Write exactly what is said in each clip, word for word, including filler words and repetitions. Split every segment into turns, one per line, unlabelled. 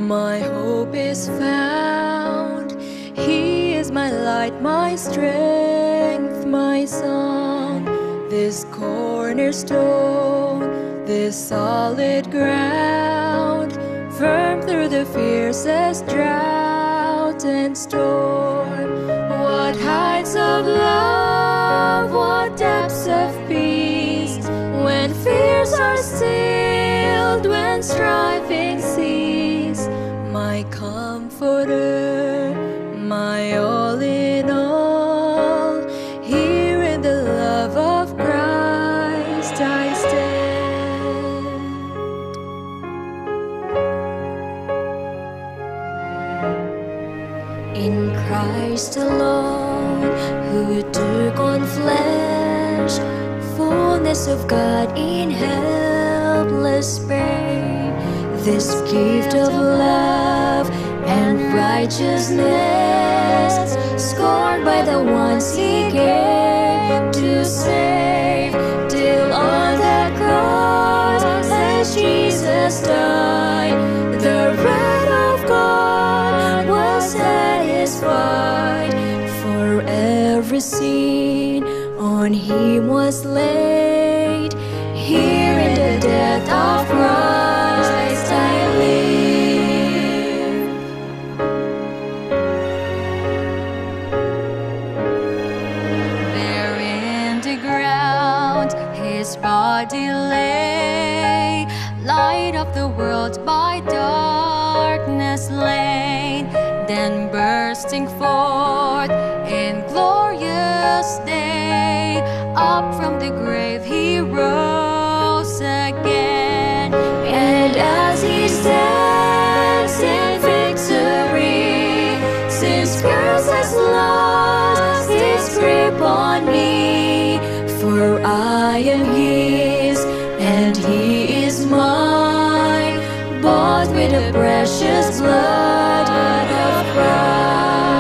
My hope is found. He is my light, my strength, my song. This cornerstone, this solid ground, firm through the fiercest drought and storm. What heights of love, what depths of peace, when fears are stilled, when striving cease. My comforter, my all in all, here in the love of Christ I stand. In Christ alone, who took on flesh, fullness of God in helpless babe, this gift of love and righteousness, scorned by the ones He came to save, till on the cross as Jesus died, the wrath of God was satisfied. For every sin on Him was laid, here in the death of Christ I live. There in the ground His body lay, light of the world by darkness slain, then bursting forth in glorious day, up from the grave He rose again. And as He stands in victory, sin's curse has lost its grip on me, for I am His and He is mine, bought with the precious blood of Christ.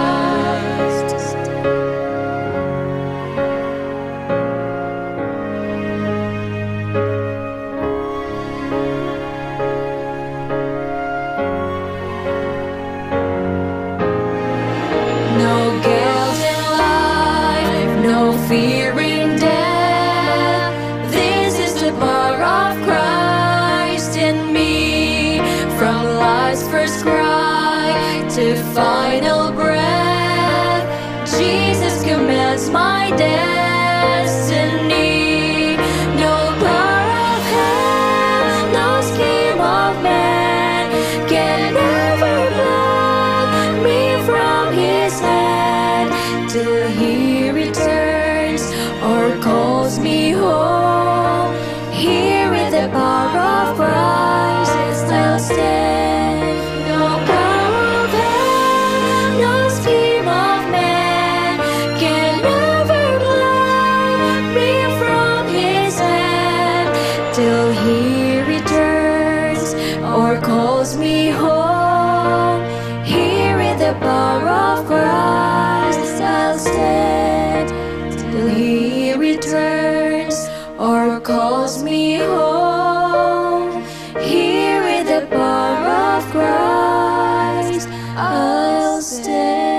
No guilt in life, no fear in death, this is the power of Christ in me. From life's first cry to final breath, Jesus commands my destiny. No power of hell, no scheme of man can ever pluck me from His hand, till He returns or calls me home. Here with the power of Christ I'll stand. No power of hell, no scheme of man can ever pluck me from His hand, till He returns or calls me home. Here in the power of Christ I'll stand, till He returns or calls me home. Here in the power of Christ I'll stand.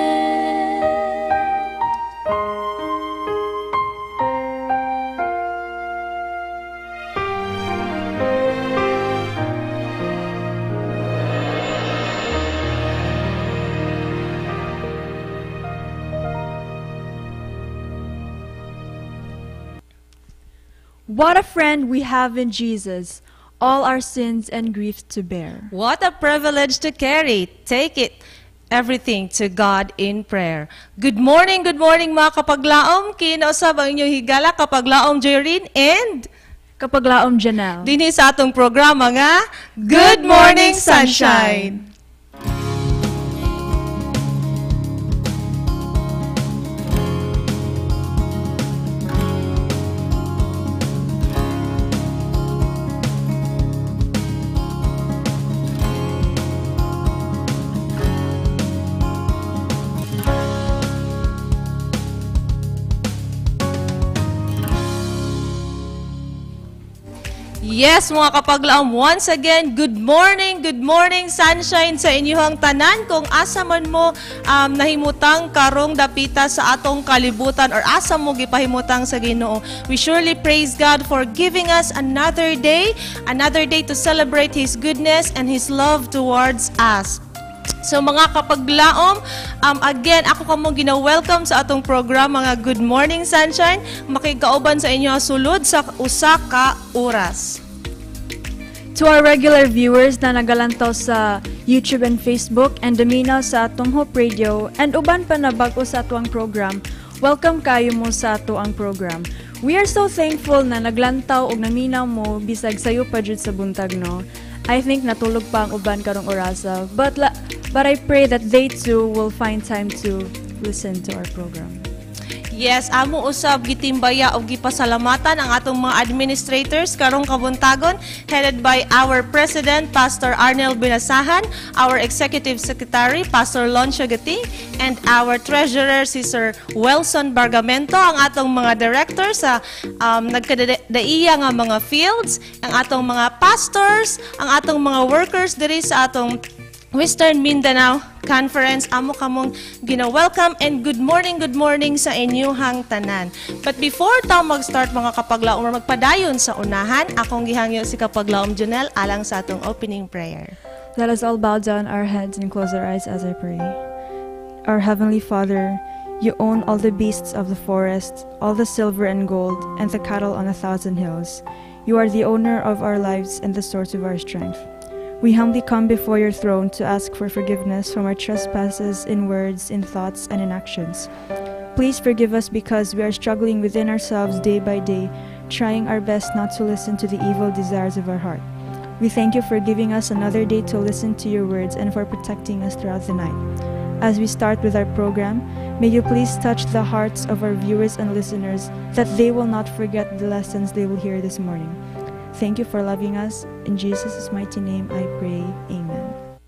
What a friend we have in Jesus, all our sins and griefs to bear.
What a privilege to carry. Take it, everything to God in prayer. Good morning, good morning mga kapaglaom. Kinausap ang inyong higala kapaglaom Jerine and
Kapaglaom Janelle.
dinhi sa atong programa nga Good Morning Sunshine. Yes, mga kapaglaom, once again, good morning, good morning, sunshine sa inyong tanan. Kung asa man mo um, nahimutang karong dapita sa atong kalibutan or asa mo gipahimutang sa Ginoo, we surely praise God for giving us another day, another day to celebrate His goodness and His love towards us. So mga kapaglaom, um, again, ako kamo gina-welcome sa atong program, mga Good Morning Sunshine. Makikauban sa inyo sulod sa usa ka oras.
To our regular viewers na nagalantaw sa YouTube and Facebook and daminaw sa atong Hope Radio and uban pa na bag-o sa atong program, welcome kayo mo sa atong program. We are so thankful na naglantaw og naminaw mo bisag sayo pa jud sa buntag, no? I think natulog pa ang uban karong orasa, but la but I pray that they too will find time to listen to our program.
Yes, amo usab gitimbaya og gipasalamatan ang atong mga administrators karong kabuntagon, headed by our President, Pastor Arnel Binasahan, our Executive Secretary, Pastor Loncio Gating, and our Treasurer, Sister Welson Bargamento, ang atong mga directors sa um, nagkadaiya nga mga fields, ang atong mga pastors, ang atong mga workers diri sa atong Western Mindanao Conference. Amo kamong gina-welcome and good morning, good morning sa inyong tanan. But before tayo mag-start mga kapaglaom or magpadayon sa unahan, akong gihangyo si kapaglaom Jonel alang sa atong opening prayer.
Let us all bow down our heads and close our eyes as I pray. Our Heavenly Father, you own all the beasts of the forest, all the silver and gold, and the cattle on a thousand hills. You are the owner of our lives and the source of our strength. We humbly come before your throne to ask for forgiveness from our trespasses in words, in thoughts, and in actions. Please forgive us because we are struggling within ourselves day by day, trying our best not to listen to the evil desires of our heart. We thank you for giving us another day to listen to your words and for protecting us throughout the night. As we start with our program, may you please touch the hearts of our viewers and listeners that they will not forget the lessons they will hear this morning. Thank you for loving us. In Jesus' mighty name I pray. Amen.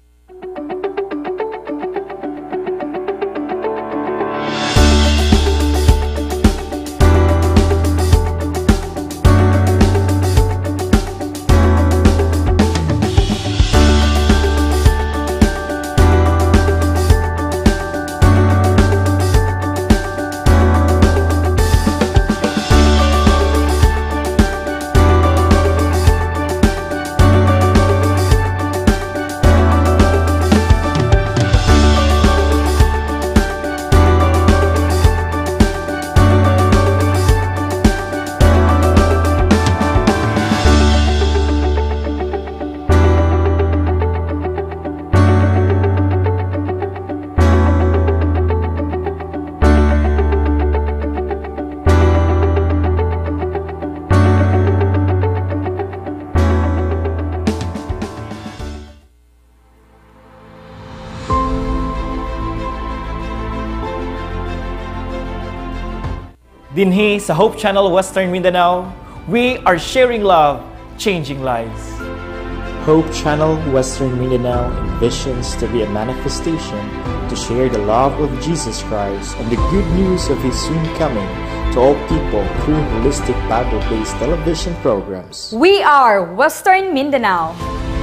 Dinhi sa Hope Channel Western Mindanao, we are sharing love, changing lives.
Hope Channel Western Mindanao envisions to be a manifestation to share the love of Jesus Christ and the good news of His soon coming to all people through holistic Bible-based television programs.
We are Western Mindanao.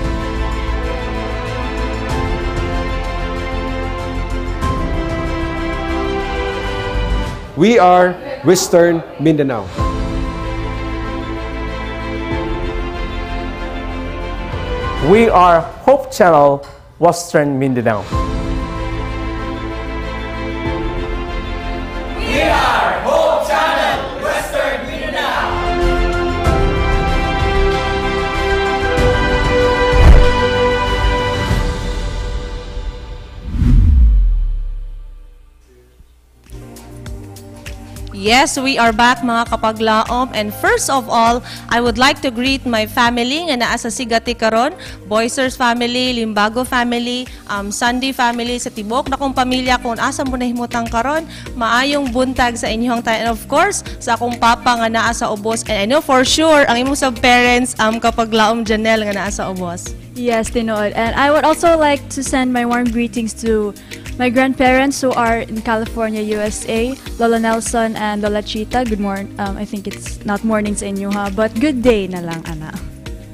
We are Western Mindanao.
We are Hope Channel Western Mindanao.
We are Hope Channel Western Mindanao.
Yes, we are back mga kapaglaom, and first of all, I would like to greet my family nga naa sa Sigati karon, Boisers family, Limbago family, um, Sandy family sa tibok na kong pamilya kung asa mo nahimutang karon, maayong buntag sa inyong tayo, and of course sa akong papa nga naa sa ubos, and I know for sure ang imong sub parents um kapaglaom Janelle nga naa sa ubos.
Yes, Tinood. And I would also like to send my warm greetings to my grandparents who are in California, U S A, Lola Nelson and Lola Chita. Good morning. Um, I think it's not morning sa inyo ha, but good day na lang, ana.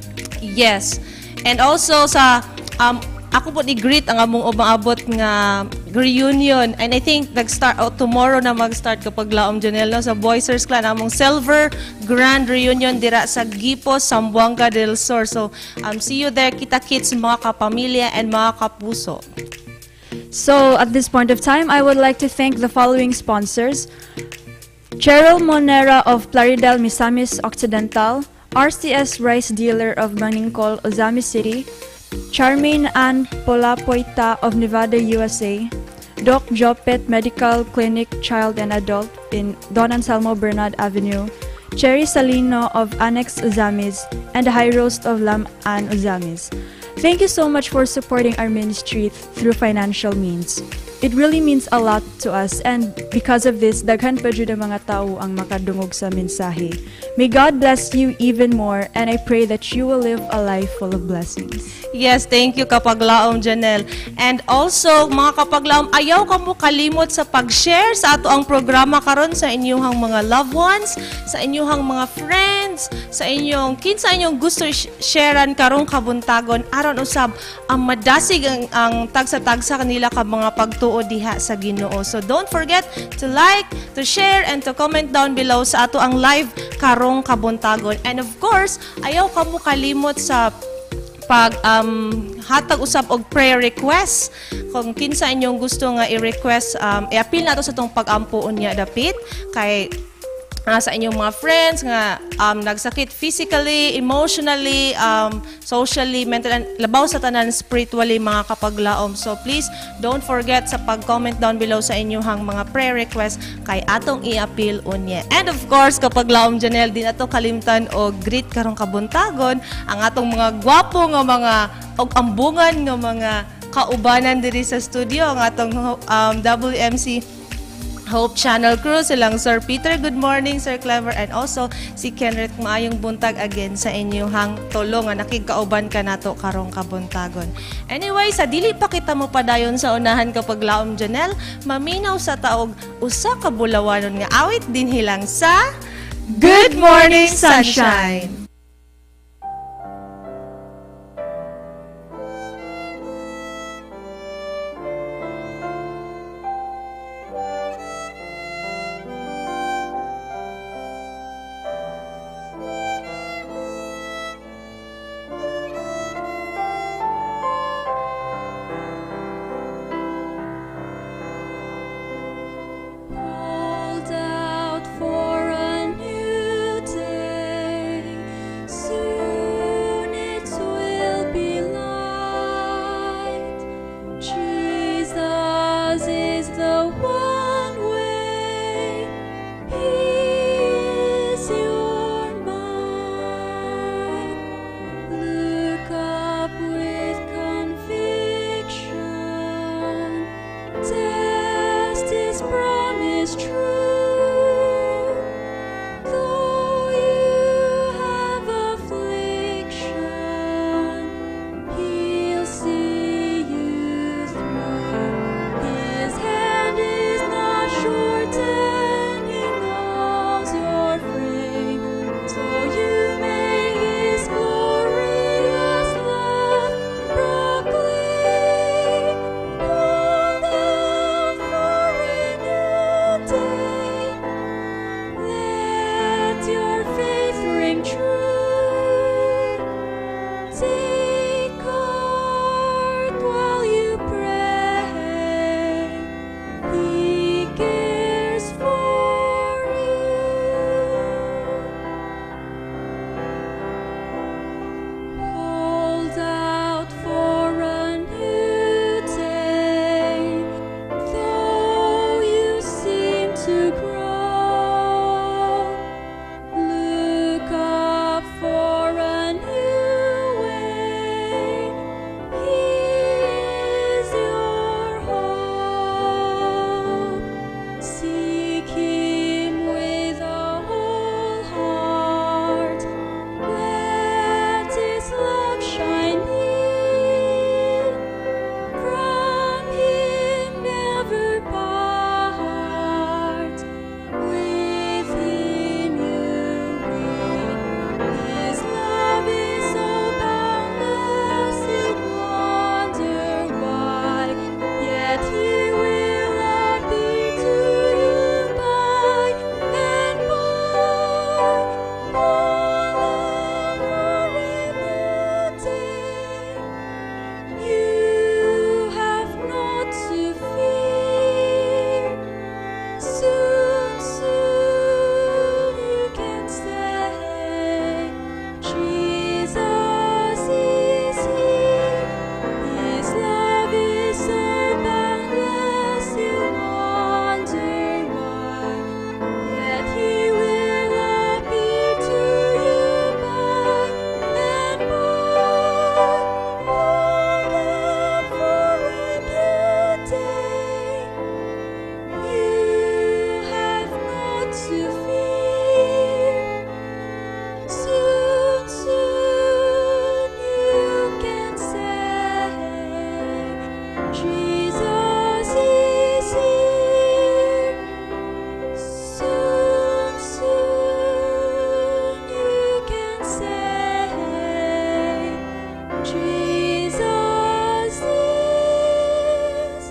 Yes. And also sa um ako po i-greet ang among umaabot nga reunion, and I think nag-start oh, tomorrow na mag-start kapag laom Janelle no, sa Boysers Clan among Silver Grand Reunion dira sa Gipos, Zamboanga del Sur. So um see you there, kita-kits mga kapamilya and mga kapuso.
So, at this point of time, I would like to thank the following sponsors: Cheryl Monera of Plaridel, Misamis Occidental, R C S Rice Dealer of Maningkol, Ozami City, Charmaine Ann Polapoita of Nevada, U S A, Doc Jopet Medical Clinic Child and Adult in Don Anselmo Bernard Avenue, Cherry Salino of Annex Uzamis, and High Roast of Lam An Uzamis. Thank you so much for supporting our ministry through financial means. It really means a lot to us, and because of this, daghan pa jud ang mga tao ang makadungog sa mensahe. May God bless you even more, and I pray that you will live a life full of blessings.
Yes, thank you Kapaglaom Janelle. And also, mga Kapaglaom, ayaw ka mo kalimot sa pag-share sa ato ang programa karon sa inyong mga loved ones, sa inyong mga friends, sa inyong kinsa inyong gusto sharean karong kabuntagon aron usab ang madasig ang, ang tagsa-tagsa kanila ka mga pagtuo diha sa Ginoo. So don't forget to like, to share, and to comment down below sa ato ang live karong kabuntagon. And of course, ayaw ka mo kalimot sa pag um, hatag usab og prayer request. Kung kinsa inyong gusto nga i-request, um, i-appeal nato sa tong pag-ampuon niya dapit kay uh, sa inyong mga friends nga um, nagsakit physically, emotionally, um, socially, mentally, labaw sa tanan spiritually mga kapaglaom. So please don't forget sa pag-comment down below sa inyong mga prayer request kay atong i-appeal unya. And of course, kapaglaom Janelle, din ato kalimtan o greet karong kabuntagon ang atong mga gwapo nga mga og ambungan nga mga kaubanan diri sa studio, ang atong um, W M C Hope Channel crew, silang Sir Peter, good morning, Sir Clever, and also si Kenneth, maayong buntag again sa inyong tulong nga nakigkauban ka nato karong kabuntagon. Anyway, sa dili pa kita mo padayon sa unahan kapag laom Janelle, maminaw sa taog usa ka bulawanon nga awit din hilang sa Good Morning Sunshine.
Hold out for a new day. Jesus is here. Soon, soon you can say, Jesus is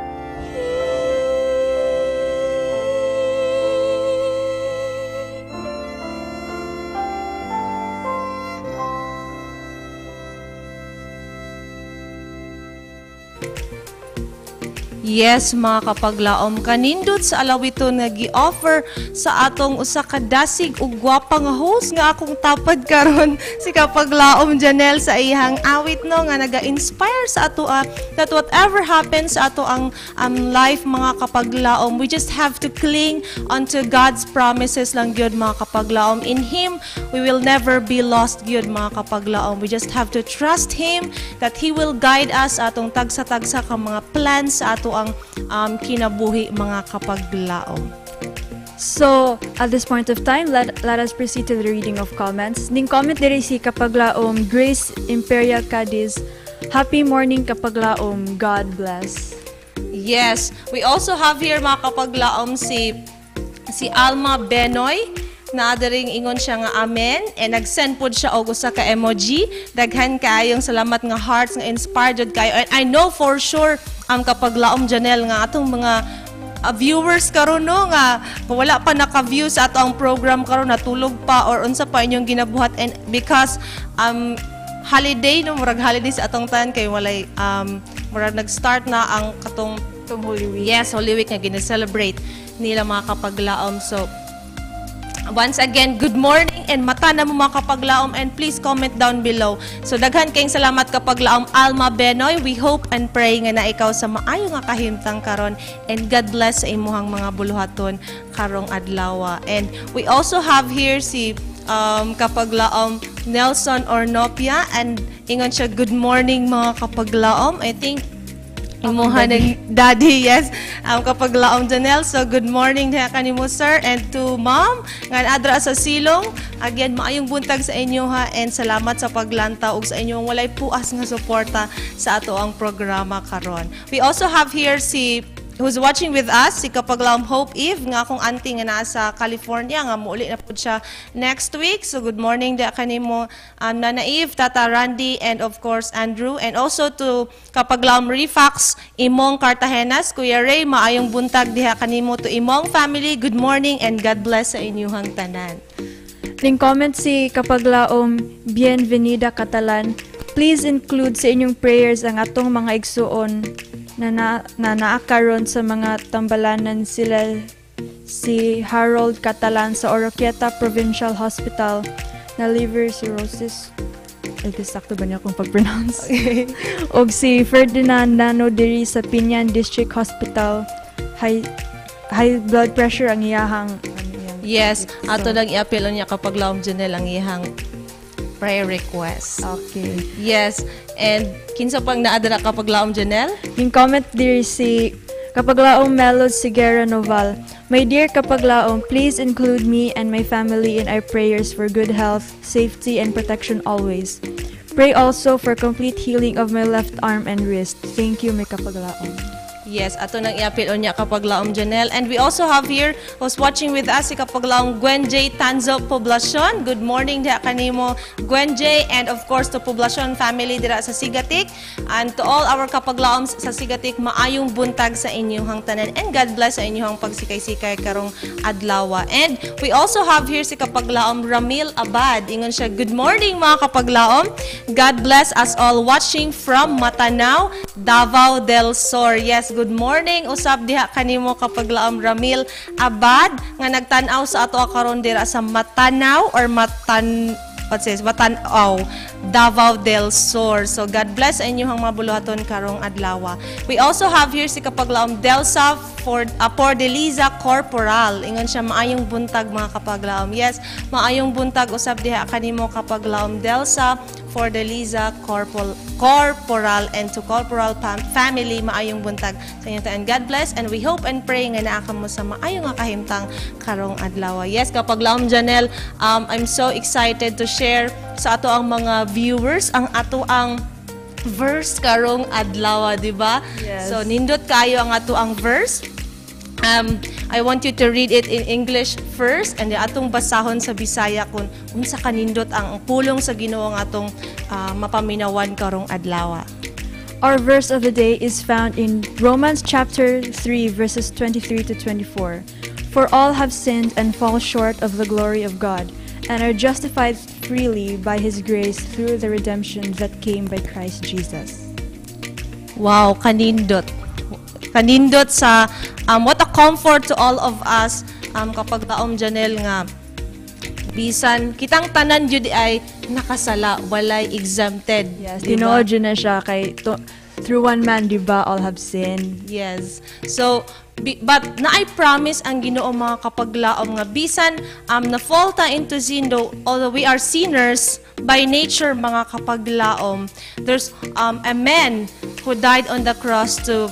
Yes, mga kapaglaom, kanindot sa alawiton nga gi-offer sa atong usa ka dasig ug gwapa nga host nga akong tapad karon si kapaglaom Janelle sa iyang awit no nga naga-inspire sa ato uh, that whatever happens sa ato ang um, life mga kapaglaom, we just have to cling onto God's promises lang gyud mga kapaglaom. In Him, we will never be lost gyud mga kapaglaom. We just have to trust Him that He will guide us sa atong tagsa-tagsa ka mga plans sa ato ang um, kinabuhi mga kapaglaom.
So, at this point of time, let, let us proceed to the reading of comments. Ning comment diri si kapaglaom Grace Imperial Cadiz. Happy morning kapaglaom. God bless.
Yes, we also have here mga kapaglaom si si Alma Benoy. Naadaring ingon siya nga amen and nag-send pod siya og usa ka emoji. Daghan kayong salamat nga hearts nga inspired jud kayo. And I know for sure ang kapaglaom Janelle nga atong mga uh, viewers karon no nga wala pa naka-view sa ato ang program karon, natulog pa or unsa pa inyong ginabuhat, and because um holiday no, murag holiday sa atong tan kay walay um murag nag-start na ang katong
Holy Week.
Yes, Holy Week nga gina-celebrate nila mga kapaglaom. So once again, good morning and mata na mo mga kapaglaom, and please comment down below. So daghan kayong salamat kapaglaom Alma Benoy. We hope and pray nga na ikaw sa maayo nga kahimtang karon, and God bless sa imuhang mga buluhaton karong adlaw. And we also have here si um, kapaglaom Nelson Ornopia, and ingon siya good morning mga kapaglaom. I think imuha ng daddy, yes. Um, kapag laom Janelle, so good morning diha kanimo sir, and to mom nga adra sa silong. Again, maayong buntag sa inyo ha, and salamat sa paglantaw ug sa inyong walay puas nga suporta sa ato ang programa karon. We also have here si who's watching with us, si kapaglaom Hope Eve, nga akong auntie nga naa sa California, nga muuli na po siya next week. So good morning diha kanimo um, Nana Eve, Tata Randy, and of course Andrew, and also to kapaglaom Refax Imong Cartagenas, Kuya Ray, maayong buntag diha kanimo to imong family. Good morning and God bless sa inyong tanan.
Ning comment si kapaglaom Bienvenida Catalan. Please include sa inyong prayers ang atong mga igsuon na, na, na naakaron sa mga tambalanan sila si Harold Catalan sa Oroquieta Provincial Hospital na liver cirrhosis. Ay, sakto ba niya kung pag-pronounce? O si Ferdinand Nano diri sa Pinyan District Hospital. High, high blood pressure ang iyahang. Ano yan,
Yes,
so,
ato lang i-appeal niya kapag laom Janelle ang iyang prayer request.
Okay.
Yes, and kinsa pang naadara kapag laom Janelle?
Yung comment diri si kapaglaong Melo Sigera Noval. My dear kapaglaong, please include me and my family in our prayers for good health, safety, and protection always. Pray also for complete healing of my left arm and wrist. Thank you, my kapaglaong.
Yes, ato nang i-appeal niya kapag laom Janelle. And we also have here who's watching with us si kapag laom Gwen J. Tanzo Poblacion. Good morning diha kanimo Gwen J, and of course to Poblacion family dira sa Sigatik, and to all our kapag laoms sa Sigatik, maayong buntag sa inyong tanan, and God bless sa inyong pagsikay-sikay karong adlaw. And we also have here si kapag laom Ramil Abad. Ingon siya, good morning mga kapag laom. God bless us all watching from Matanao, Davao del Sur. Yes, good morning usab diha kanimo kapaglaom Ramil Abad nga nagtan-aw sa ato karon dira sa Matanao or Matan what says Matanao, Davao del Sur. So God bless sa inyong mga buluhaton karong adlaw. We also have here si kapaglaom Delsa for uh, Pordeliza Corporal. Ingon siya maayong buntag mga kapaglaom. Yes, maayong buntag usab diha kanimo kapaglaom Delsa for the Liza Corporal, Corporal and to Corporal family, maayong buntag sa inyo. And God bless, and we hope and pray nga naa mo sa maayong nga kahimtang karong adlaw. Yes, kapag laom Janelle, um, I'm so excited to share sa ato ang mga viewers ang ato ang verse karong adlaw, di ba?
Yes.
So nindot kayo ang ato ang verse. Um, I want you to read it in English first and then atong basahon sa Bisaya kung unsa kanindot ang pulong sa Ginoo ang atong uh, mapaminawan karong adlaw.
Our verse of the day is found in Romans chapter three, verses twenty-three to twenty-four. For all have sinned and fall short of the glory of God, and are justified freely by His grace through the redemption that came by Christ Jesus.
Wow, kanindot. Kanindot sa, um, what a comfort to all of us um, kapag taom Janelle nga, bisan, kitang tanan jud ay nakasala, walay exempted.
Yes,
diba?
tinood yun na siya kay to, through one man, di ba, all have sinned.
Yes. So, bi- but na I promise ang Ginoo mga kapaglaom nga bisan um, na fall ta into sin though, although we are sinners by nature mga kapaglaom, there's um, a man who died on the cross to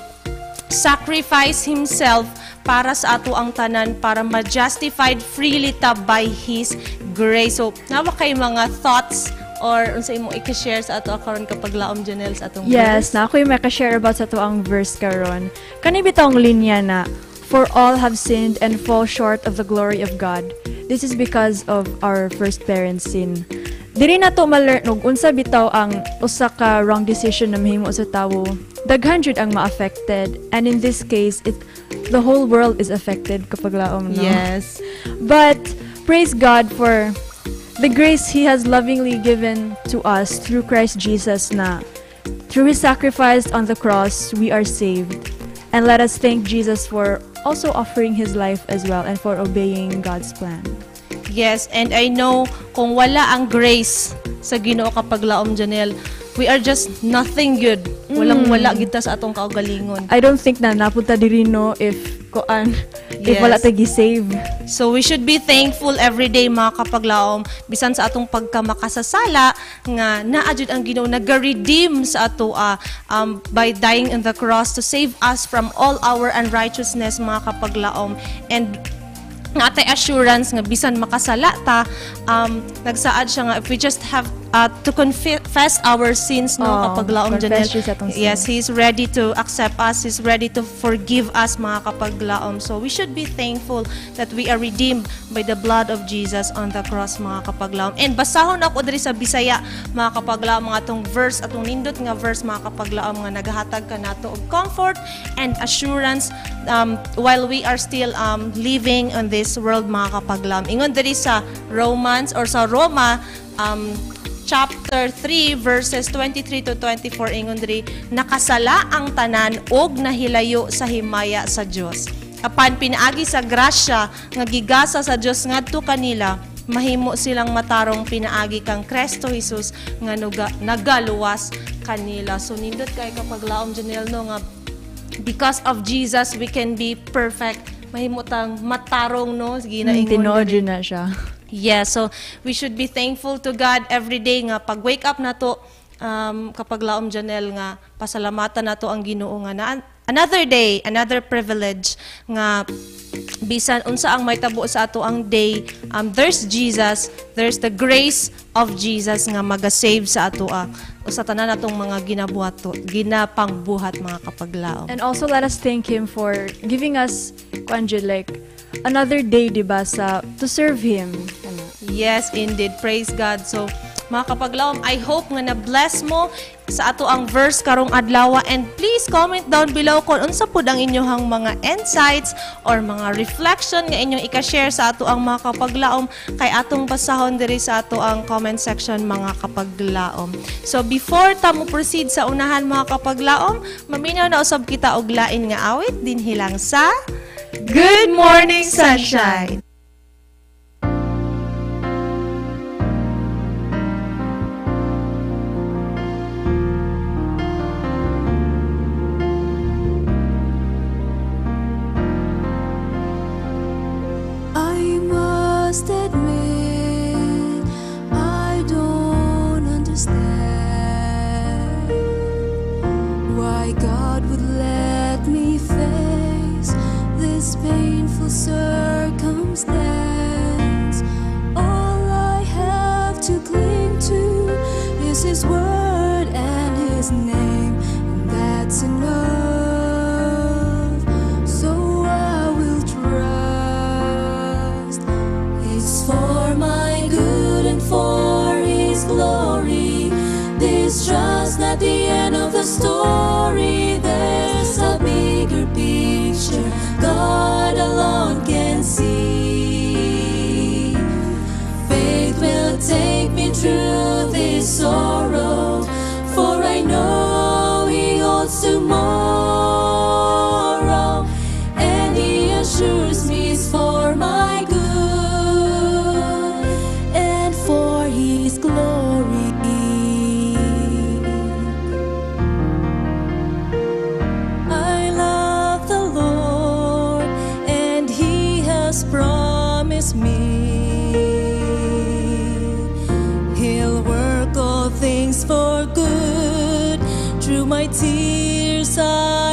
sacrifice himself para sa ato ang tanan para ma-justified freely ta by His grace. So, nawa kay mga thoughts or unsa imo i-share sa ato karon kapag laom Janelle sa atong
Yes,
verse?
na ako yung maka-share about sa to ang verse karon. Kani bitong linya na, for all have sinned and fall short of the glory of God. This is because of our first parents' sin. Diri na to ma-learn og unsa bitaw ang usa ka wrong decision na mahimo sa tawo. Daghan jud ang ma-affected, and in this case, it the whole world is affected kapag laom, no?
Yes.
But praise God for the grace He has lovingly given to us through Christ Jesus na through His sacrifice on the cross, we are saved. And let us thank Jesus for also offering His life as well and for obeying God's plan.
Yes, and I know kung wala ang grace sa Ginoo kapag laom Janelle, we are just nothing good. Walang wala kita sa atong kaugalingon.
I don't think na napunta diri no if koan if
Yes.
wala tagi save.
So we should be thankful every day mga kapaglaom bisan sa atong pagkamakasasala nga naa jud ang Ginoo nag-redeem sa ato uh, um, by dying on the cross to save us from all our unrighteousness mga kapaglaom. And nga tay assurance nga bisan makasala ta um, nagsaad siya nga if we just have uh, to confess our sins no
Oh,
kapag laom
confess
Janelle.
siya sa atong
Yes,
sins.
He's ready to accept us. He's ready to forgive us mga kapaglaom. So we should be thankful that we are redeemed by the blood of Jesus on the cross mga kapaglaom. And basahon ako diri sa Bisaya mga kapaglaom mga atong verse atong nindot nga verse mga kapaglaom nga nagahatag ka nato og comfort and assurance um, while we are still um, living on this world mga kapaglaom. Ingon diri sa Romans or sa Roma um, chapter three verses twenty-three to twenty-four ingon diri nakasala ang tanan og nahilayo sa himaya sa Dios apan pinaagi sa grasya nga gigasa sa Dios ngadto kanila mahimo silang matarong pinaagi kang Kristo Jesus nga nuga, nagaluwas kanila. So nindot kay kapag laom Janelle no nga because of Jesus we can be perfect, mahimo tang matarong no sige na ingon
Tinood
diri.
yun na siya.
Yeah, so we should be thankful to God every day nga pag wake up na to um, kapag laom Janelle nga pasalamatan na to ang Ginoo nga na another day, another privilege nga bisan unsa ang may tabo sa ato ang day, um, there's Jesus, there's the grace of Jesus nga maga-save sa ato ah, o sa tanan natong mga ginabuhat to, ginapangbuhat mga kapaglaom.
And also let us thank Him for giving us kanjud like another day, di ba, sa to serve Him. Ano?
Yes, indeed. Praise God. So, mga kapaglaom, I hope nga na-bless mo sa ato ang verse karong adlaw, and please comment down below kung unsa pud ang inyohang mga insights or mga reflection nga inyong ika-share sa ato ang mga kapaglaom kay atong basahon diri sa ato ang comment section mga kapaglaom. So before ta mo proceed sa unahan mga kapaglaom, maminaw na usab kita og lain nga awit dinhi lang sa Good Morning Sunshine.
I must admit I don't understand why God would let me face this painful circumstance. All I have to cling to is His word and His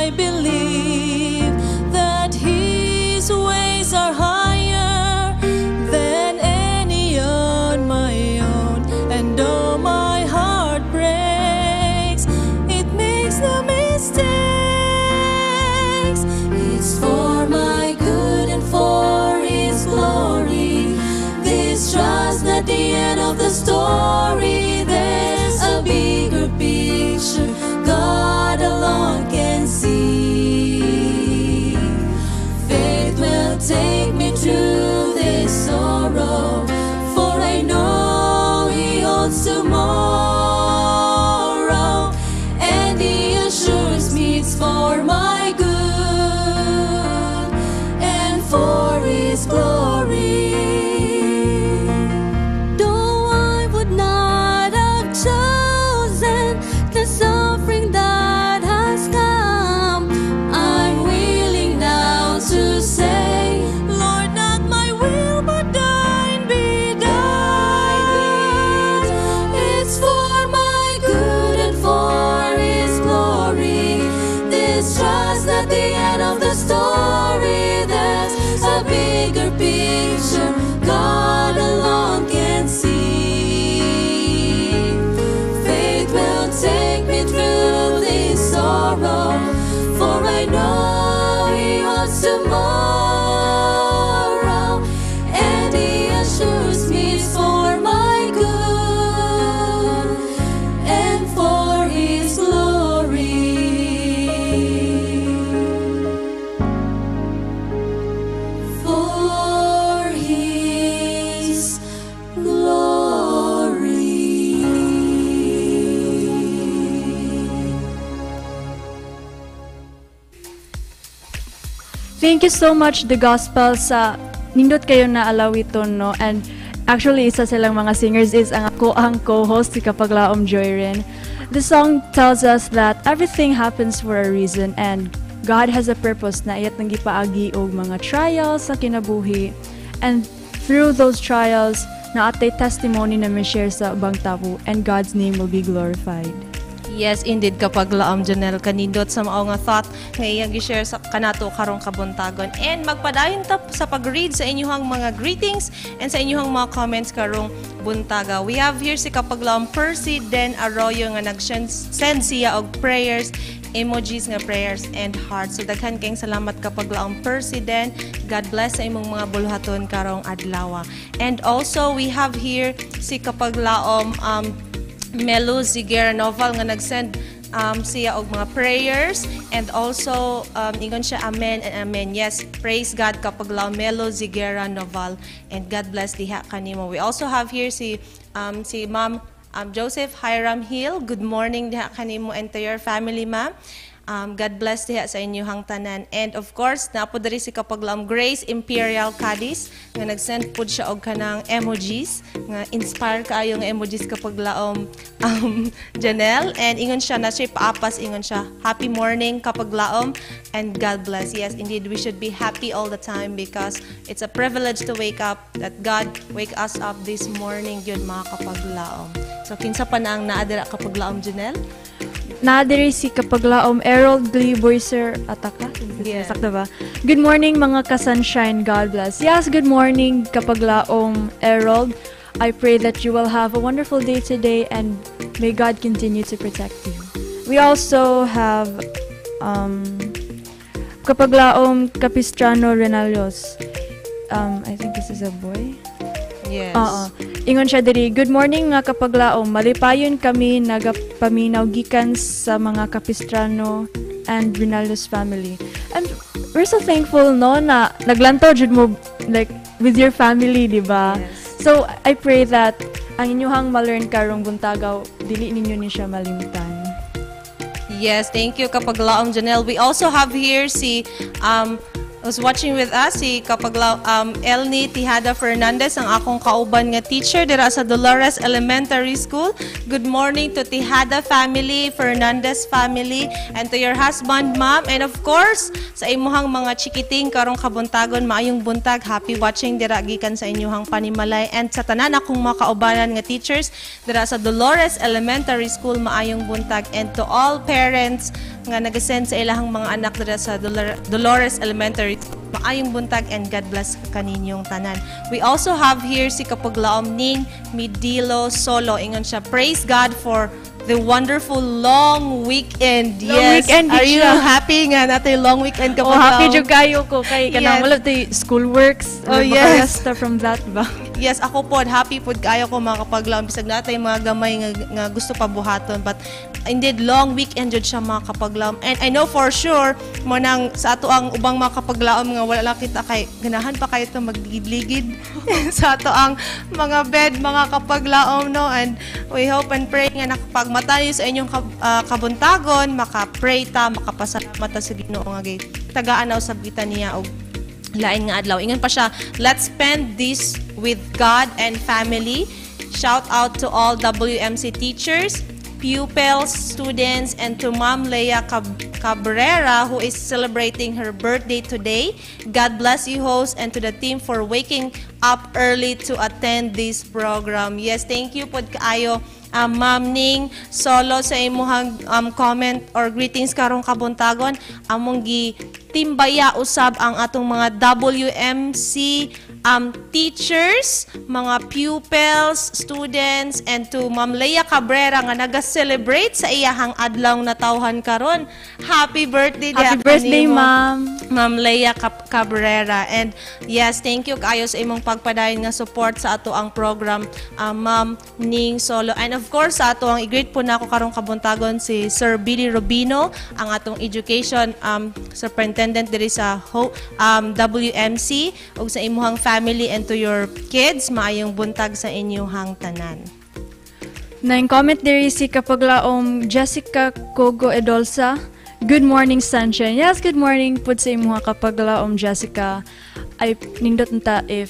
I believe that His ways are higher than any on my own. And though my heart breaks, it makes no mistakes. It's for my good and for His glory. This trust at the end of the story, there's a bigger picture God alone can see. Faith will take me through this sorrow, for I know He holds tomorrow, and He assures me it's for my good and for His glory. Though I would not have chosen the suffering that has come, I'm willing now to say, Lord, not my will but thine be done. It's for my good and for His glory. This trust at the end of the story, there's a bigger picture God alone can see. Faith will take me through this sorrow, for I know He holds tomorrow, and He assures me it's for my good and for His glory. For His glory.
Thank you so much, The Gospel, sa nindot kayo na alawiton, no? And actually, isa silang mga singers is ang ako ang co-host, si Kapaglaom Joyrin. The song tells us that everything happens for a reason, and God has a purpose na iyat nang gipaagi og mga trials sa kinabuhi. And through those trials, naatay testimony na may share sa ubang tawo, and God's name will be glorified.
Yes, indeed, kapag laom Janelle kanindot sa mao nga thought nga iyang gi-share sa kanato karong kabuntagon. And magpadayon ta sa pag-read sa inyong mga greetings and sa inyong mga comments karong buntaga. We have here si kapag laom Percy Den Arroyo nga nag-send siya og prayers, emojis nga prayers and hearts. So daghan kayong salamat kapag laom Percy Den. God bless sa imong mga buluhaton karong adlaw. And also we have here si kapag laom um, Melo Ziguera Noval nga nag-send um, siya og mga prayers, and also um, ingon siya amen and amen. Yes, praise God kapag law Melo Ziguera Noval, and God bless diha kanimo. We also have here si um, si Ma'am um, Joseph Hiram Hill. Good morning diha kanimo and to your family, ma'am. Um, God bless diha sa inyong tanan. And of course, naapo diri si kapaglaom Grace Imperial Cadiz nga nag-send pud siya og kanang emojis nga inspire kaayo nga emojis kapaglaom um, Janelle, and ingon siya na siya paapas, ingon siya happy morning kapaglaom and God bless. Yes, indeed, we should be happy all the time because it's a privilege to wake up, that God wake us up this morning yun mga kapaglaom. So kinsa pa na ang naadira kapaglaom Janelle?
Naadiri si kapaglaom Errol Gliboy, sir. Ataka?
Yeah.
Sakta ba? Good morning mga ka-sunshine. God bless. Yes, good morning kapaglaom Errol. I pray that you will have a wonderful day today and may God continue to protect you. We also have um, kapaglaom Capistrano Renalios. Um, I think this is a boy.
Yes.
Oo. Ingon siya diri, good morning nga kapaglaom. Malipayon kami nagapaminaw gikan sa mga Capistrano and Rinaldo's family. And we're so thankful, no, na naglantaw jud mo like with your family, di ba?
Yes.
So I pray that ang inyong ma-learn karong buntagaw, dili ninyo ni siya malimutan.
Yes, thank you kapaglaom Janelle. We also have here si um was watching with us si kapagla um, Elnie Tejada Fernandez, ang akong kauban nga teacher dira sa Dolores Elementary School. Good morning to Tejada family, Fernandez family, and to your husband, ma'am, and of course sa imuhang mga chikiting karong kabuntagon, maayong buntag, happy watching dira gikan sa inyuhang panimalay, and sa tanan akong mga kaubanan nga teachers dira sa Dolores Elementary School, maayong buntag, and to all parents nga nag-send sa ilahang mga anak dira sa Dolor Dolores Elementary, maayong buntag, and God bless kaninyong tanan. We also have here si kapaglaom ning Midilo Solo, ingon siya, praise God for the wonderful long weekend.
Long
Yes,
weekend,
are you
siya.
happy nga natin long weekend
Oh,
kapaglaom?
happy jud kayo ko kay kanang
Yes.
wala tay school works.
Oh,
Or
yes.
baka resta from that ba?
Yes, ako po, happy po kayo ko mga kapaglaom. Bisag natin mga gamay nga, nga gusto pa buhaton. But indeed, long weekend jud siya mga kapaglaom. And I know for sure, mo nang sa ato ang ubang mga kapaglaom nga wala lang kita kay, ganahan pa kayo ito magligid-ligid sa ato ang mga bed, mga kapaglaom, no? And we hope and pray nga nakapagmata niyo sa inyong kab- ah, kabuntagon, makapray ta, makapasalamat ta sa Ginoo nga gay. Tagaan na usab kita niya og lain nga adlaw. Ingon pa siya, let's spend this with God and family. Shout out to all W M C teachers, pupils, students, and to Ma'am Leia Cab- Cabrera, who is celebrating her birthday today. God bless you, host, and to the team for waking up early to attend this program. Yes, thank you po kaayo, um, Ma'am Ning Solo, sa imuhang um, comment or greetings karong kabuntagon. Among gi timbaya usab ang atong mga W M C um, teachers, mga pupils, students, and to Ma'am Leia Cabrera nga naga-celebrate sa iyahang adlaw na tawhan karon. Happy birthday
Happy
diha
birthday,
kanimo,
ma'am.
Ma'am Leia Cap- Cabrera. And yes, thank you kayo sa imong pagpadayon nga support sa ato ang program, uh, Ma'am Ning Solo. And of course, sa ato ang i-greet po na ako karong kabuntagon si Sir Billy Rubino, ang atong education um, superintendent diri sa Ho- um, W M C, ug sa imuhang family, and to your kids, maayong buntag sa inyong tanan.
Naing comment diri si kapaglaom Jessica Kogo Edolsa. Good morning, sunshine. Yes, good morning pud sa imuha kapaglaom Jessica. Ay nindot nta if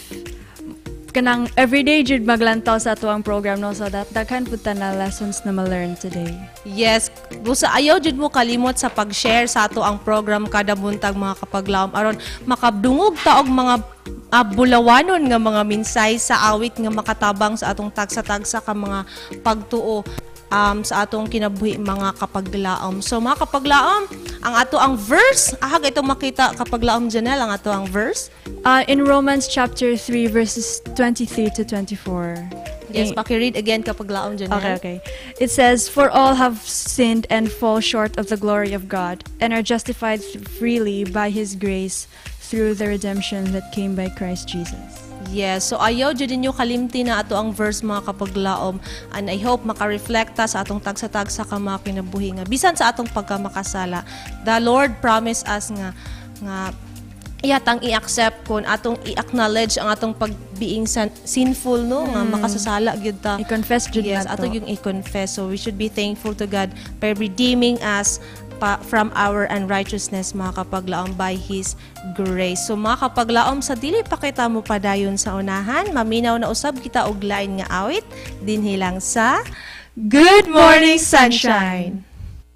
kanang everyday jud maglantaw sa ato ang program, no, so that daghan pud ta na lessons na ma-learn today.
Yes, busa ayaw jud mo kalimot sa pag-share sa ato ang program kada buntag mga kapaglaom aron makabdungog ta og mga uh, bulawanon nga mga minsay sa awit nga makatabang sa atong tagsa-tagsa ka mga pagtuo um, sa atong kinabuhi mga kapaglaom. So mga kapaglaom, ang ato ang verse, ahag ito makita kapaglaom Janelle, ang ato ang verse.
Uh, in Romans chapter three verses twenty-three to twenty-four.
Yes,
Eh,
paki-read again kapaglaom Janelle.
Okay, okay. It says, "For all have sinned and fall short of the glory of God, and are justified freely by His grace through the redemption that came by Christ Jesus."
Yes, so ayaw jud ninyo kalimti na ato ang verse mga kapaglaom, and I hope maka-reflecta sa atong tagsa-tagsa ka mga kinabuhi nga bisan sa atong pagkamakasala. The Lord promised us nga nga iyatang i-accept kun atong i-acknowledge ang atong pagbeing san- sinful, no, nga makasasala gyud ta.
I-confess jud
Yes,
nato.
ato yung i-confess. So we should be thankful to God by redeeming us pa, from our unrighteousness mga kapaglaom by His grace. So mga kapaglaom, sa dili pa kita mo padayon sa unahan, maminaw na usab kita og lain nga awit dinhi lang sa Good Morning Sunshine.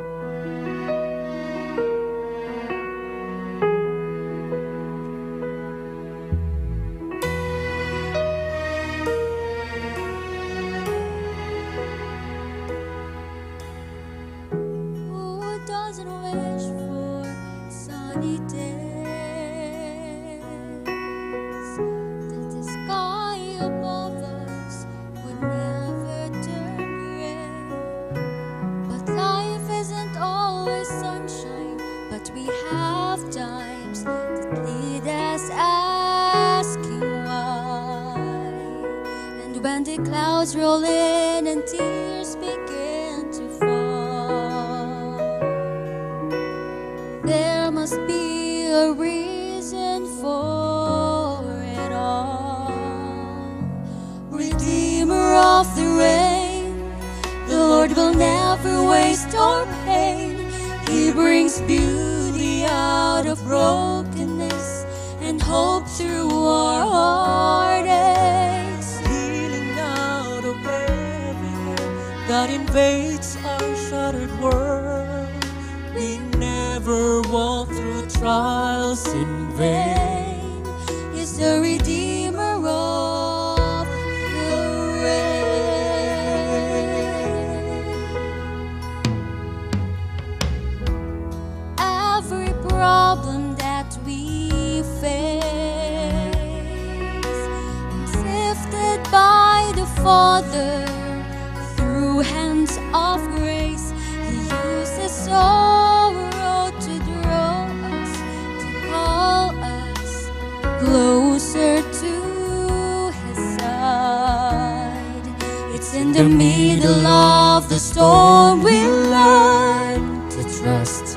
Who doesn't wish for sunny days? That the sky above us would never turn gray. But life isn't always sunshine, but we have times that lead us asking why. And when the clouds roll in and tears begin to fall, there must be a reason for it all. Redeemer of the rain, the Lord will never waste our pain. He brings beauty out of brokenness
invades our shattered world. We never walk through trials in vain.
He's the Redeemer of the rain. Every problem that we face, sifted by the Father through hands of grace. He uses sorrow to draw us, to call us closer to His side. It's in the middle of the storm we learn to trust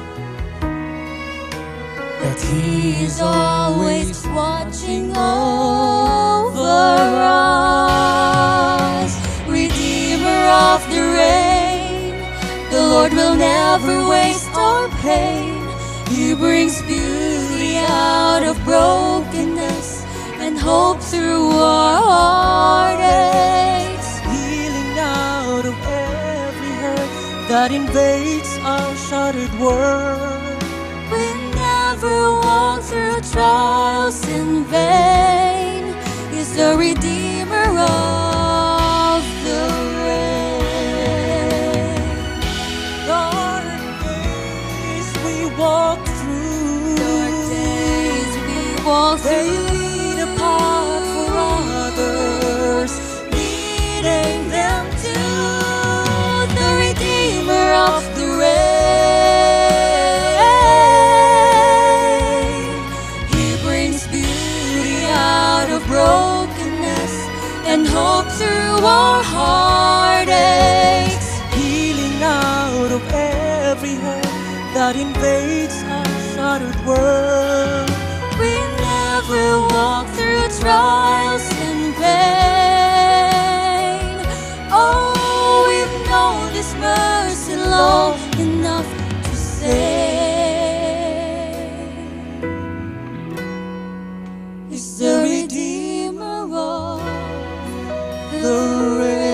that He is always watching over us. Redeemer of the rain, the Lord will never waste our pain. He brings beauty out of brokenness and hope through our heartaches.
Healing out of every hurt that invades our shattered world.
We never walk through trials in vain. He's the Redeemer of the rain.
Dark days we walk through.
Dark days we walk
They
through.
lead a path for others, leading them to
The Redeemer of the rain. He brings beauty out of brokenness and hope through our heartaches.
healing out of every hurt that invades our shattered world.
We never walk through trials in vain. Oh, we've known His mercy long enough to say He's the Redeemer of the rain.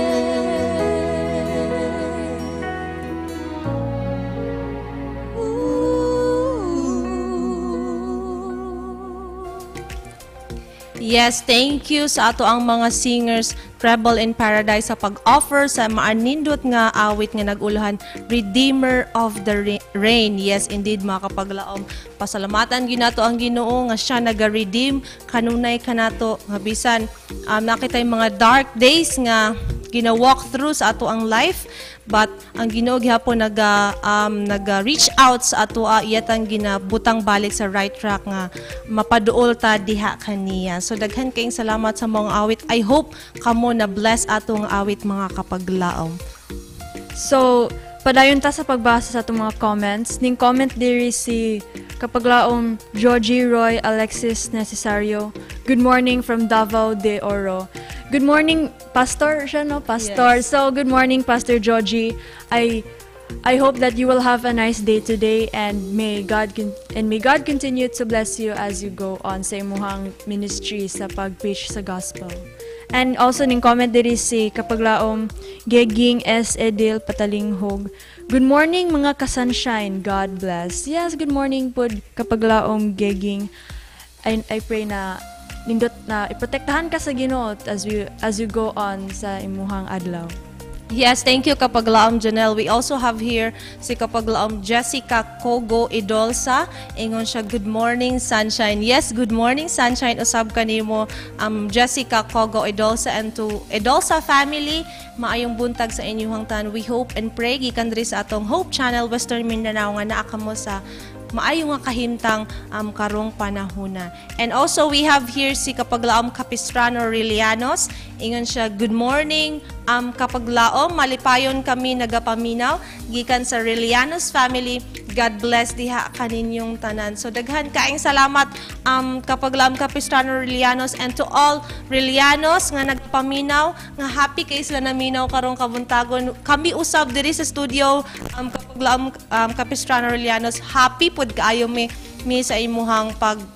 Yes, thank you sa ato ang mga singers Treble in Paradise sa pag-offer sa maanindot nga awit nga naguluhan, Redeemer of the Rain. Yes, indeed mga kapaglaom. Pasalamatan ginato ang Ginoo nga siya naga-redeem kanunay kanato nga bisan um, nakita yung mga dark days nga gina-walk through sa ato ang life, but ang Ginoo gihapon naga um, naga reach out sa ato uh, iyatang ginabutang balik sa right track nga mapaduol ta diha kaniya. So daghan kayong salamat sa mga awit. I hope kamo na bless atong awit mga kapaglaom.
So, padayon ta sa pagbasa sa itong mga comments. Ning comment diri si kapaglaom Georgie Roy Alexis Necesario. Good morning from Davao de Oro. Good morning, Pastor siya, no? Pastor.
Yes.
So, good morning, Pastor Georgie. I I hope that you will have a nice day today, and may God con- and may God continue to bless you as you go on sa imuhang ministry sa pag-preach sa gospel. And also ning comment diri si kapaglaom Geging S. Edil Patalinghog. Good morning mga ka-sunshine. God bless. Yes, good morning po kapaglaom Geging. I, I pray na nindot na iprotektahan ka sa Ginoo as we as you go on sa imuhang adlaw.
Yes, thank you Kapaglaom Janelle. We also have here si Kapaglaom Jessica Kogo Idolsa. Ingon siya, good morning sunshine. Yes, good morning sunshine. Usab kanimo um, Jessica Kogo Idolsa, and to Idolsa family, maayong buntag sa inyong tan. We hope and pray gikan diri sa atong Hope Channel Western Mindanao nga naa kamo sa maayo nga kahimtang um, karong panahona. And also we have here si Kapaglaom Capistrano Relianos. Ingon siya, good morning um, Kapaglaom, malipayon kami nagapaminaw gikan sa Relianos family. God bless diha kaninyong tanan. So daghan kaayong salamat um, Kapaglaom Capistrano Relianos, and to all Relianos nga nagpaminaw, nga happy kay sila naminaw karong kabuntagon. Kami usab diri sa studio um, Kapaglaom um, Capistrano Relianos, happy pud kaayo mi mi sa imuhang pag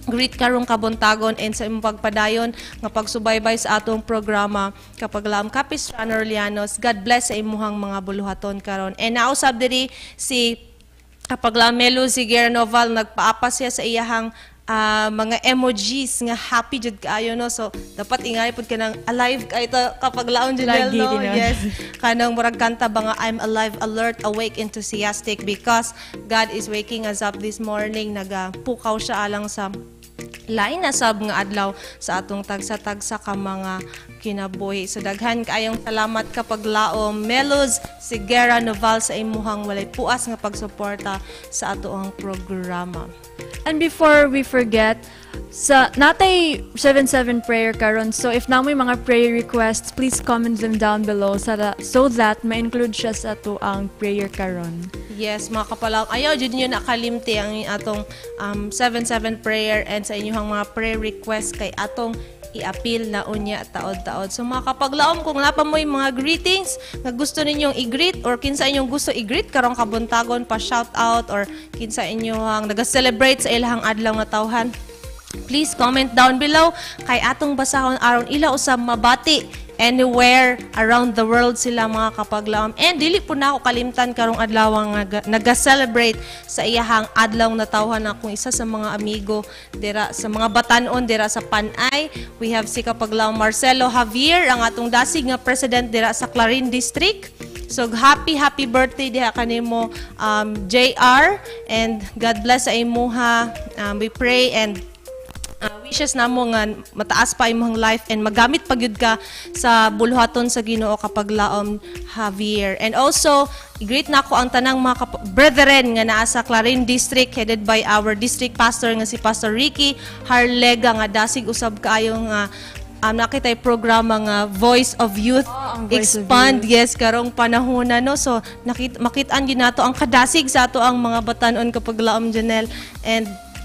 greet karong kabuntagon and sa imong pagpadayon nga pagsubaybay sa atong programa kapag lam Capistrano Orlianos. God bless sa imuhang mga buluhaton karon. And nausab diri si kapag lam Melo Ziguera Noval, nagpaapa siya sa iyahang uh, mga emojis nga happy jud kaayo no. So dapat ingay pud kanang alive kay ta kapag laon jud no. Yes. Kanang murag kanta ba nga I'm alive, alert, awake, enthusiastic because God is waking us up this morning. Nagapukaw siya alang sa lain na sab nga adlaw sa atong tagsa-tagsa ka mga kinabuhi. So daghan kaayong salamat kapag laom Melos Ziguera Noval sa imuhang walay puas nga pagsuporta sa atoang programa.
And before we forget, sa natay seven seven prayer karon. So if namoy mga prayer requests, please comment them down below so that, so that ma-include siya sa ato ang prayer karon.
Yes, mga kapalang, ayaw dyan nyo nakalimti ang atong um, seven seven prayer and sa inyong mga prayer request kay atong i-appeal na unya taod-taod. So mga kapaglaom, kung napa mo yung mga greetings nga gusto ninyong i-greet or kinsa inyong gusto i-greet karong kabuntagon pa shout out or kinsa inyong naga-celebrate sa ilahang adlaw nga tawhan, please comment down below kay atong basahon aron ila usab mabati anywhere around the world sila mga kapaglaom. And dili po na ako kalimtan karong adlaw nga naga-celebrate sa iyahang adlaw na tawhan akong isa sa mga amigo dira sa mga batanon dira sa Panay. We have si kapaglaom Marcelo Javier, ang atong dasig nga president dira sa Clarin District. So happy happy birthday diha kanimo um, J R, and God bless sa imuha. Um, we pray and Uh, wishes namo nga mataas pa imong life and magamit pagyud ka sa buluhaton sa Ginoo kapag laom Javier. And also i-greet nako ang tanang mga brethren nga naa sa Clarin District headed by our district pastor nga si Pastor Ricky Harlega nga dasig usab kaayo nga um, nakitay programa nga Voice of Youth
oh,
Expand.
Of Youth.
Yes, karong panahon na no. So nakit makitaan gyud nato ang kadasig sa ato ang mga batanon kapag laom Janelle, and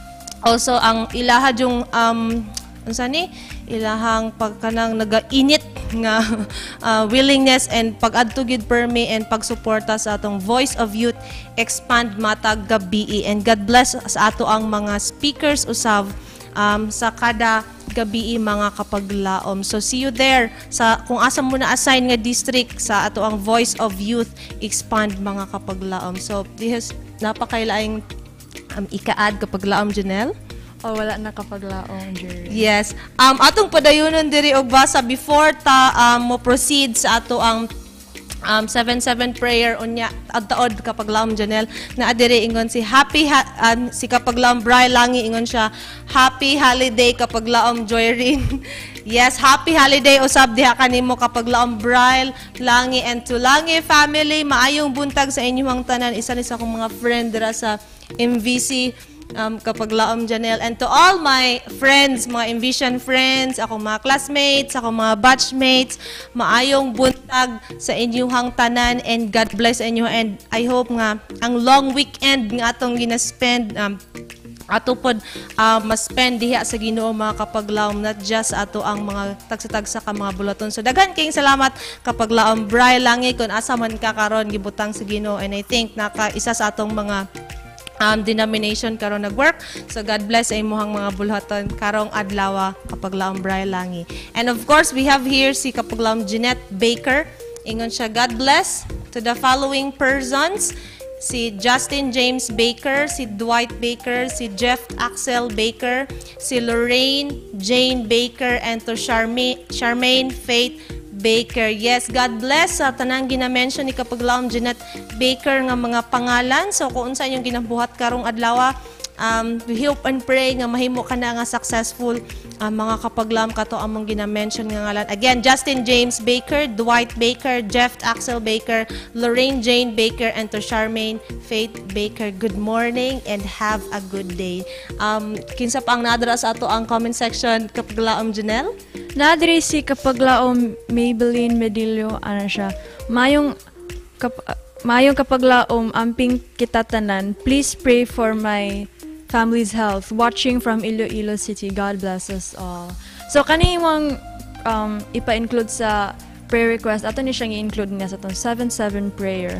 also ang ilaha yung um unsa ni ilahang pagkanang nagainit nga uh, willingness and pag-adto gid permi and pagsuporta sa atong Voice of Youth Expand matag gabi. And God bless sa ato ang mga speakers usab um, sa kada gabi mga kapaglaom. So see you there sa kung asa mo na assign nga district sa ato ang Voice of Youth Expand mga kapaglaom. So this napakailaing Um, ika-add kapag laom Janelle?
O oh, wala na kapag laom, Jerry.
Yes. Um, atong padayunon diri og basa before ta um, mo proceed sa ato ang um, seven seven prayer unya adtaod kapag laom Janelle na adiri ingon si happy ha, um, si kapag laom Bri Langi ingon siya happy holiday kapag laom Joyrine. Yes, happy holiday usab diha kanimo kapag laom Bri Langi and to Langi family. Maayong buntag sa inyong tanan. Isa ni sa akong mga friend dira sa M V C um, kapag laom Janelle, and to all my friends, mga Envision friends, akong mga classmates, akong mga batchmates, maayong buntag sa inyong tanan and God bless inyo. And I hope nga ang long weekend nga atong gina-spend um, ato pod uh, mas-spend diha sa Ginoo mga kapaglaom, not just ato ang mga tagsa-tagsa ka mga bulaton. So daghan kayong salamat kapaglaom Bri Langi kung asa man ka karon gibutang sa Ginoo, and I think naka isa sa atong mga Um, denomination karon nag-work. So God bless sa imuhang mga bulhaton karong adlaw kapaglaom Bri Langi. And of course, we have here si kapaglaom Jeanette Baker. Ingon siya, God bless to the following persons: si Justin James Baker, si Dwight Baker, si Jeff Axel Baker, si Lorraine Jane Baker, and to Charmaine, Charmaine Faith Baker. Yes, God bless sa tanang gina-mention ni kapaglaom Jeanette Baker nga mga pangalan. So kung unsa inyong ginabuhat karong adlaw, um, we hope and pray nga mahimo ka na nga successful uh, mga kapaglaom kato among gina-mention nga ngalan. Again, Justin James Baker, Dwight Baker, Jeff Axel Baker, Lorraine Jane Baker, and to Charmaine Faith Baker. Good morning and have a good day. Um, kinsa pa ang nadra sa ato ang comment section kapaglaom Janelle?
Nadiri si kapaglaom Maybelline Medillo, ano siya, mayong, kap, mayong kapaglaom amping kitatanan, please pray for my family's health, watching from Iloilo City, God bless us all. So kanimong um, ipa-include sa prayer request, ato ni siyang i-include nga sa itong seven seven prayer.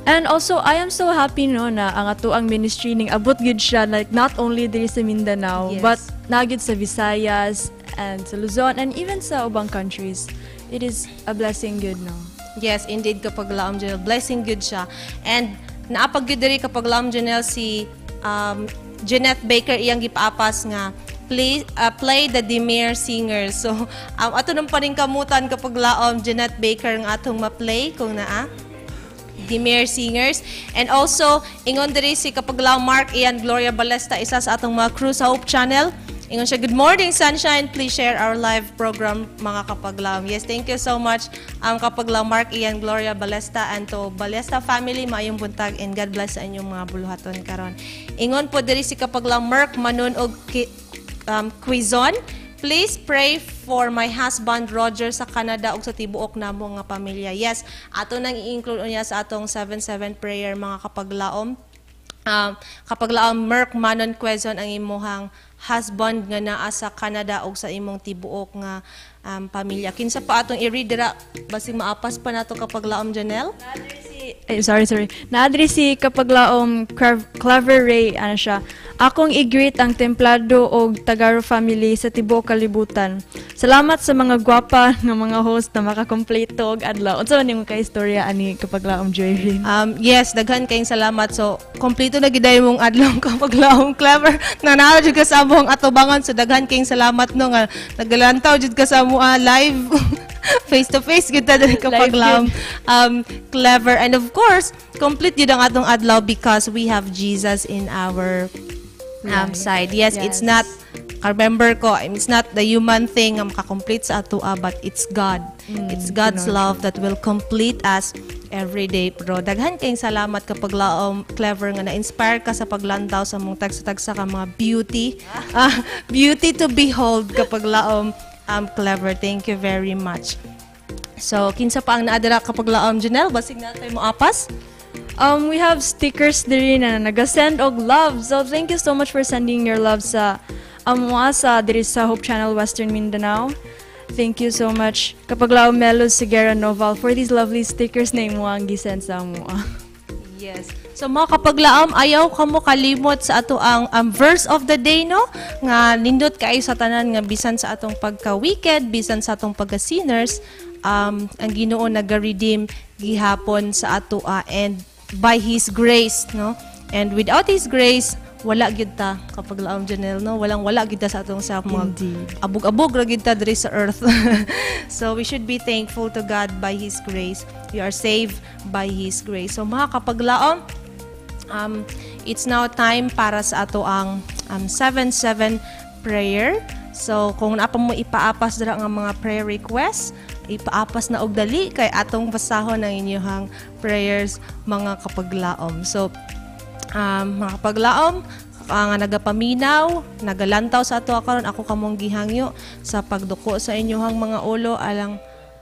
And also, I am so happy no na ang ato ang ministry ning abot gid siya like not only diri sa Mindanao
Yes.
but nagid sa Visayas and sa Luzon and even sa ubang countries. It is a blessing good no.
Yes, indeed kapag laom Janelle, blessing good siya. And naapag gid diri kapag laom Janelle si um, Jeanette Baker iyang gipaapas nga play uh, play the Demir Singers. So um, ato nang paningkamutan kapag laom Jeanette Baker nga atong ma-play kung naa Demir Singers. And also ingon diri si kapag laom Mark Ian Gloria Balesta isa sa atong mga crew sa Hope Channel. Ingon siya, good morning, sunshine. Please share our live program, mga kapaglaom. Yes, thank you so much, um, kapaglaom Mark Ian, Gloria Balesta, and to Balesta family, maayong buntag, and God bless sa inyong mga buluhaton karon. Ingon po diri si kapaglaom Mark Manon og Ki- um, Quizon. Please pray for my husband Roger sa Canada ug sa tibuok namo nga pamilya. Yes, ato nang i-include niya sa atong seven seven prayer, mga kapaglaom. Um, kapag laom Merck Manon Quezon ang imuhang husband nga naa sa Canada o sa imong tibuok nga um, pamilya. Kinsa pa atong i-read dira basig maapas pa nato kapag laom Janelle?
Eh, sorry, sorry. Naadri si kapag laom Clev- Clever Ray, ano siya, akong i-greet ang templado o Tagaro family sa tibuok kalibutan. Salamat sa mga gwapa ng mga host na makakompleto og adlaw. Unsa man imong kaistorya ani kapag laom Joyrene?
Um, yes, daghan kayong salamat. So, kompleto na giday mong adlaw kapag laom Clever. Nanalo jud ka sa among atubangan. So, daghan kayong salamat no nga nagalantaw jud ka sa among live. Face to face kita din kapag laom um, Clever. And of course, complete yun ang atong adlaw because we have Jesus in our um, side. Yes,
Yes.
it's not, remember ko, it's not the human thing ang makakomplete sa ato, but it's God. It's God's love that will complete us every day. Pero daghan kayong salamat kapag laom Clever nga na-inspire ka sa paglantaw sa mong tagsa-tagsa ka mga beauty. Ah, beauty to behold kapag laom um, Clever. Thank you very much. So, kinsa pa ang naadara kapag laom Janelle? Basig na tayo mo apas?
Um, we have stickers diri na nagasend og love. So thank you so much for sending your love sa amwa sa diri sa Hope Channel Western Mindanao. Thank you so much kapag laom Melo Sigera Noval for these lovely stickers na imo ang gisend sa amwa.
Yes. So mga kapaglaom, ayaw ka mo kalimot sa ato ang um, verse of the day, no? Nga nindot kayo sa tanan nga bisan sa atong pagka-wicked, bisan sa atong pagka-sinners, um, ang Ginoo naga-redeem gihapon sa ato uh, and by His grace, no? And without His grace, wala gid ta kapag laom Janelle, no? Walang wala gid ta sa atong self mag abog-abog ra gid ta diri sa earth. So we should be thankful to God by His grace. We are saved by His grace. So mga kapag laom, um, it's now time para sa ato ang um, seven seven prayer. So kung naapa mo ipaapas dira nga mga prayer requests, ipaapas na og dali kay atong basahon ang inyong prayers, mga kapaglaom. So um, mga kapaglaom, uh, nga nagapaminaw, nagalantaw sa ato karon, ako kamong gihangyo sa pagduko sa inyong mga ulo alang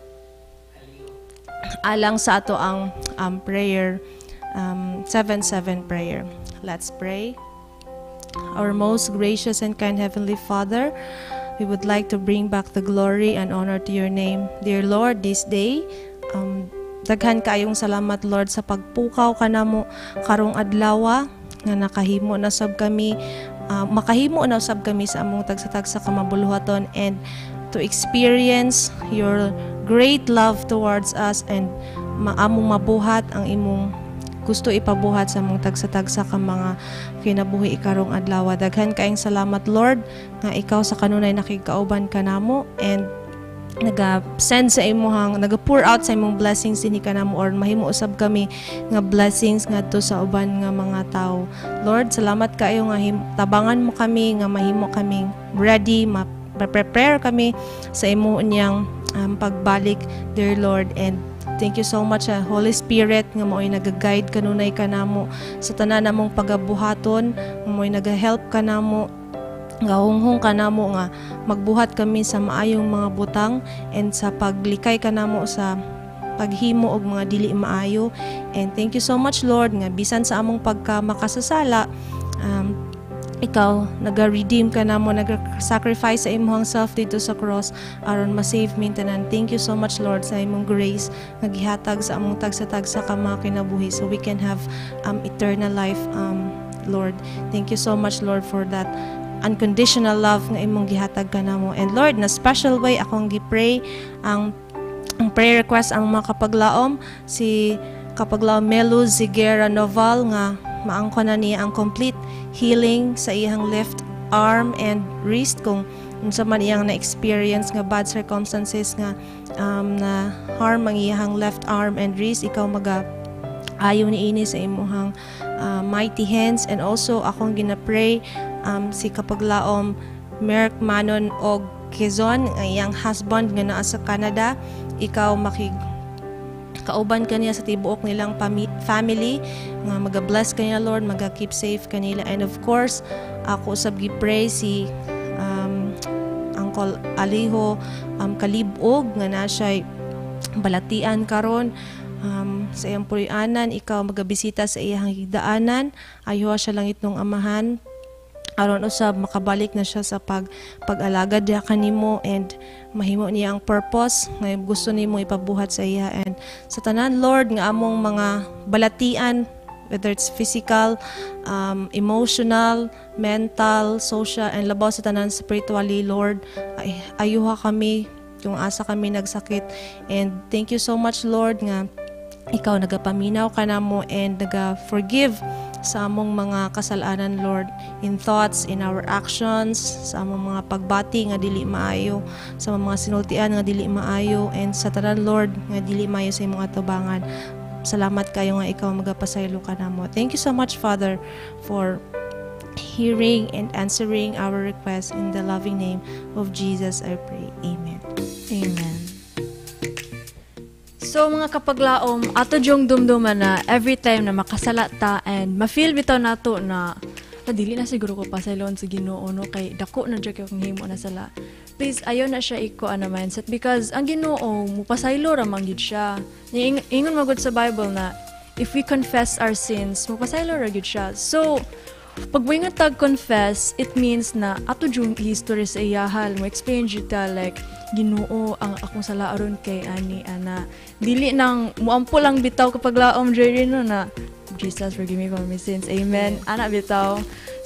alang sa ato ang um, prayer, um, seven seven prayer. Let's pray. Our most gracious and kind Heavenly Father, we would like to bring back the glory and honor to your name. Dear Lord, this day, um, daghan kayong salamat, Lord, sa pagpukaw ka namo karong adlaw nga nakahimo na sab kami, uh, makahimo na sab kami sa among tagsa-tagsa ka mabuluhaton and to experience your great love towards us and maamong mabuhat ang imong gusto ipabuhat sa mong tagsa-tagsa ka mga kinabuhi ikarong adlaw. Daghan kaayong salamat, Lord, nga ikaw sa kanunay nakikauban ka namo and naga-send sa imuhang, naga-pour out sa imong blessings dinhi ka namo or mahimo usab kami nga blessings ngadto sa uban nga mga tao. Lord, salamat kaayo nga him- tabangan mo kami nga mahimo kaming ready, ma-prepare kami sa imo niyang um, pagbalik, dear Lord, and thank you so much, uh, Holy Spirit, nga mo'y nag-guide kanunay ka namo sa tanan namong pagabuhaton, nga mo'y nag-help ka namo, nga hunghong ka namo nga magbuhat kami sa maayong mga butang and sa paglikay ka namo sa paghimo og mga dili maayo. And thank you so much, Lord, nga bisan sa among pagka makasasala, um, ikaw naga-redeem ka na mo, nag-sacrifice sa imong self dito sa cross aron ma-save mi tanan. Thank you so much, Lord, sa imong grace nga gihatag sa among tagsa-tagsa ka mga kinabuhi so we can have um, eternal life, um, Lord. Thank you so much, Lord, for that unconditional love nga imong gihatag ka na mo. And Lord, na special way akong gi-pray ang ang prayer request ang mga kapaglaom, si kapaglaom Melu Ziguera Noval nga maangko na niya ang complete healing sa iyang left arm and wrist kung unsa man iyang na-experience nga bad circumstances nga um, na harm ang iyang left arm and wrist, ikaw maga ayaw ni ini sa imuhang uh, mighty hands. And also akong ginapray um, si kapaglaom Merck Manon og Quezon, ang iyang husband nga naa sa Canada, ikaw makig kauban kaniya sa tibuok nilang family nga maga-bless kaniya, Lord, maga-keep safe kanila. And of course ako sab gi-pray si um, Uncle Aliho um, Kalibog nga na siya balatian karon um, sa iyang purianan, ikaw magabisita sa iyang higdaanan, ayo siya langit nung amahan aron usab makabalik na siya sa pag pag-alagad diha kanimo and mahimo niya ang purpose nga gusto nimo ipabuhat sa iya. And sa tanan, Lord, nga among mga balatian, whether it's physical, um, emotional, mental, social, and labaw sa tanan spiritually, Lord, ay ayuha kami kung asa kami nagsakit. And thank you so much, Lord, nga ikaw nagapaminaw ka namo and naga-forgive sa among mga kasalanan, Lord, in thoughts, in our actions, sa among mga pagbati nga dili maayo, sa mga sinultian nga dili maayo, and sa tanan, Lord, nga dili maayo sa imong atubangan. Salamat kayo nga ikaw magapasaylo ka namo. Thank you so much, Father, for hearing and answering our request. In the loving name of Jesus, I pray. Amen.
Amen. So mga kapaglaom, ato jong dumduman na every time na makasalata and ma-feel bitaw nato na ah, dili na siguro ko pasaylon sa Ginoo no kay dako na jud kay kung himo na sala. Please ayo na siya iko ana mindset because ang Ginoo mupasaylo ra man gid siya. Ing ingon magud sa Bible na if we confess our sins, mupasaylo ra gid siya. So pag mo tag confess, it means na ato jung history sa iyahal mo explain jud ta like Ginoo ang akong sala aron kay ani ana dili nang muampo lang bitaw kapag laom jerry no na Jesus forgive me for my sins, amen, ana bitaw.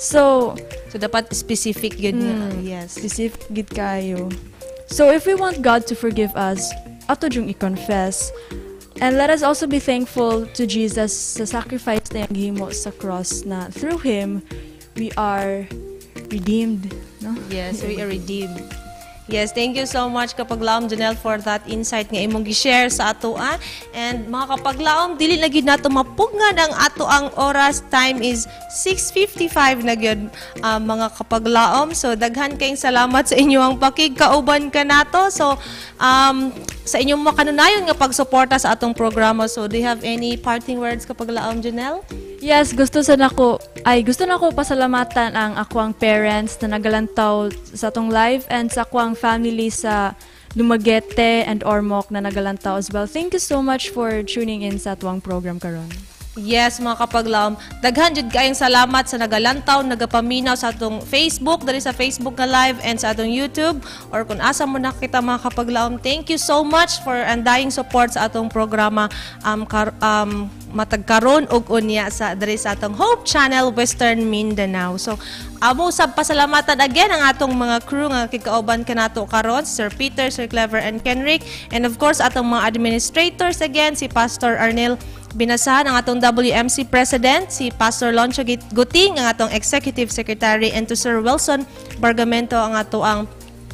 So
so dapat specific gid nga.
mm,
Yes,
specific gid kayo. So if we want God to forgive us, ato jung i-confess. And let us also be thankful to Jesus sa sacrifice na gihimo sa cross na through Him we are redeemed. No?
yes, we are redeemed. Yes, thank you so much kapaglaom Janelle for that insight nga imong gi-share sa ato ah. And mga kapaglaom, dili na gid nato mapugngad ang ato ang oras. Time is six fifty-five na gyud uh, mga kapaglaom. So daghan kayong salamat sa inyong pakigkauban kanato. So um sa inyong makanunayon nga pagsuporta sa atong programa. So do you have any parting words kapaglaom Janelle?
Yes, gusto sa nako ay gusto nako pasalamatan ang akwang parents na nagalantaw sa atong live and sa akwang family sa Dumaguete and Ormoc na nagalantaw as well. Thank you so much for tuning in sa atwang program karon.
Yes, mga kapaglaom, daghan jud kayong salamat sa nagalantaw, nagapaminaw sa atong Facebook, dali sa Facebook nga live and sa atong YouTube or kung asa mo nakita mga kapaglaom. Thank you so much for undying support sa atong programa um, kar, um matag karon og unya sa diri sa atong Hope Channel Western Mindanao. So amo sab pasalamatan again ang atong mga crew nga kikauban kanato karon, Sir Peter, Sir Clever and Kenrick, and of course atong mga administrators again, si Pastor Arnel Binasahan, ang atong W M C President, si Pastor Loncho Guting, ang atong Executive Secretary, and to Sir Wilson Bargamento, ang ato ang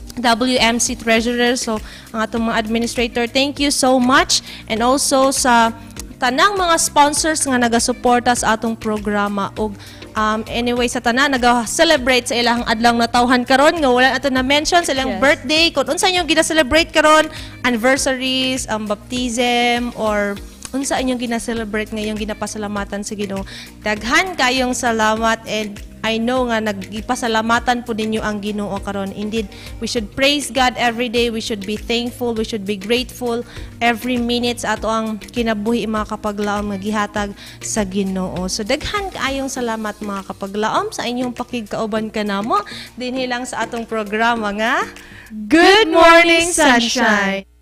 W M C Treasurer. So, ang atong mga administrator, thank you so much. And also sa tanang mga sponsors nga nagasuporta sa atong programa. Og um, anyway, sa tanan, nag-celebrate sa ilang adlang natawhan karon nga wala ato na-mention sa ilang
Yes.
birthday. Kung unsa inyong gina-celebrate karon, anniversaries, um, baptism, or unsa inyong gina-celebrate ngayong ginapasalamatan sa Ginoo. Daghan kayong salamat and I know nga nagipasalamatan po ninyo ang Ginoo karon. Indeed, we should praise God every day. We should be thankful. We should be grateful every minute sa ato ang kinabuhi mga kapaglaom nga gihatag sa Ginoo. So daghan kaayong salamat mga kapaglaom sa inyong pakigkauban kanamo dinhi lang sa atong programa nga Good Morning Sunshine.